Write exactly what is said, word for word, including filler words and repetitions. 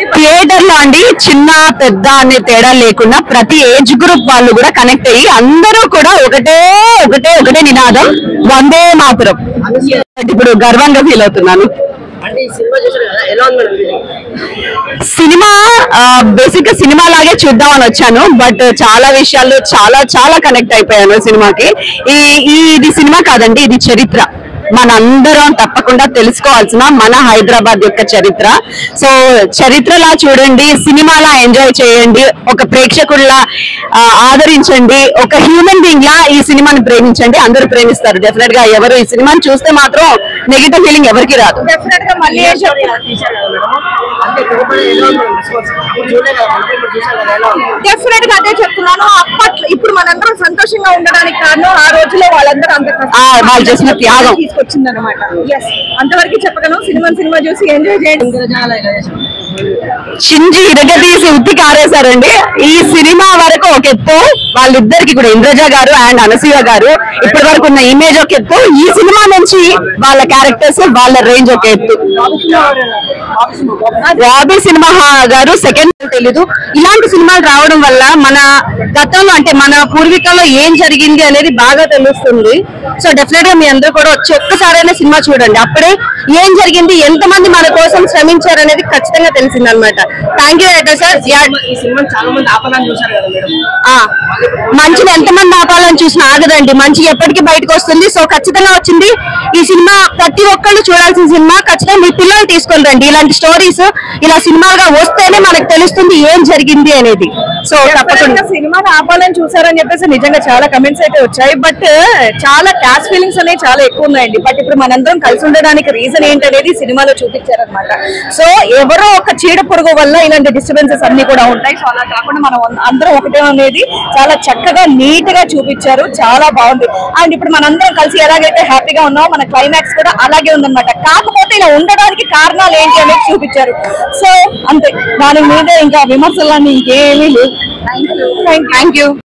Theatre లో అండి చిన్న పెద్ద అనే తేడా లేకుండా ప్రతి ఏజ్ గ్రూప్ వాళ్ళు కూడా కనెక్ట్ అయ్యి అందరూ కూడా ఒకటే ఒకటే ఒకటే నినాదం వందే మాతరం. ఇప్పుడు గర్వంగా ఫీల్ అవుతున్నాను. సినిమా బేసిక్ గా సినిమా లాగే చూద్దామని వచ్చాను, బట్ చాలా విషయాల్లో చాలా చాలా కనెక్ట్ అయిపోయాను సినిమాకి. ఈ ఇది సినిమా కాదండి, ఇది చరిత్ర. మనందరం తప్పకుండా తెలుసుకోవాల్సిన మన హైదరాబాద్ యొక్క చరిత్ర. సో చరిత్రలా చూడండి, సినిమాలా ఎంజాయ్ చేయండి, ఒక ప్రేక్షకుల్లా ఆదరించండి, ఒక హ్యూమన్ బీయింగ్ లా ఈ సినిమాని ప్రేమించండి. అందరూ ప్రేమిస్తారు డెఫినెట్ గా. ఎవరు ఈ సినిమాని చూస్తే మాత్రం నెగిటివ్ ఫీలింగ్ ఎవరికి రాదు. డెఫినెట్ గా మళ్ళీ డెఫినెట్ గా అదే చెప్తున్నాను. అప్పట్లో ఇప్పుడు మనందరం సంతోషంగా ఉండడానికి కారణం ఆ రోజులో వాళ్ళందరూ అంత వాళ్ళు చేసిన త్యాగం తీసుకొచ్చింది అనమాట. అంతవరకు చెప్పగలను. సినిమా సినిమా చూసి ఎంజాయ్ చేయండి. చింజి ఇరగదీసి ఉత్తి కారేశారండి. ఈ సినిమా వరకు ఒక ఎత్తు, వాళ్ళిద్దరికి కూడా ఇంద్రజ గారు అండ్ అనసూయ గారు ఇప్పటి వరకు ఉన్న ఇమేజ్ ఒక ఎత్తు, ఈ సినిమా నుంచి వాళ్ళ క్యారెక్టర్స్ వాళ్ళ రేంజ్ ఒక ఎత్తు. రాబీ సినిమా గారు సెకండ్ తెలీదు. ఇలాంటి సినిమాలు రావడం వల్ల మన గతంలో అంటే మన పూర్వీకుల్లో ఏం జరిగింది అనేది బాగా తెలుస్తుంది. సో డెఫినెట్ గా మీ అందరూ కూడా వచ్చి ఒక్కసారైనా సినిమా చూడండి. అప్పుడే ఏం జరిగింది, ఎంతమంది మన కోసం శ్రమించారు అనేది ఖచ్చితంగా తెలిసింది అనమాట. Thank you writer sir. మంచిని ఎంతమంది ఆపాలని చూసినా ఆగదండి, మంచి ఎప్పటికీ బయటకు వస్తుంది. సో ఖచ్చితంగా వచ్చింది ఈ సినిమా. ప్రతి ఒక్కళ్ళు చూడాల్సిన సినిమా. ఖచ్చితంగా మీ పిల్లలు తీసుకొని రండి. ఇలాంటి స్టోరీస్ ఇలా సినిమాగా వస్తేనే మనకు తెలుస్తుంది ఏం జరిగింది అనేది. సో తప్పకుండా సినిమాని ఆపాలని చూసారని చెప్పేసి నిజంగా చాలా కమెంట్స్ అయితే వచ్చాయి. బట్ చాలా క్యాష్ ఫీలింగ్స్ అనేవి చాలా ఎక్కువ ఉన్నాయండి. బట్ ఇప్పుడు మనందరం కలిసి ఉండడానికి రీజన్ ఏంటనేది సినిమాలో చూపించారనమాట. సో ఎవరో ఒక చీడ పురుగు వల్ల ఇలాంటి డిస్టర్బెన్సెస్ అన్ని కూడా ఉంటాయి. సో అలా కాకుండా మనం అందరం ఒకటే అనేది చాలా చక్కగా నీట్ గా చూపించారు. చాలా బాగుంది. అండ్ ఇప్పుడు మనందరం కలిసి ఎలాగైతే హ్యాపీగా ఉన్నామో మన క్లైమాక్స్ కూడా అలాగే ఉందన్నమాట. కాకపోతే ఇలా ఉండడానికి కారణాలు ఏంటి అనేది చూపించారు. సో అంతే, దాని మీద ఇంకా విమర్శలన్నీ ఇంకేమీ లేవు. Thank you.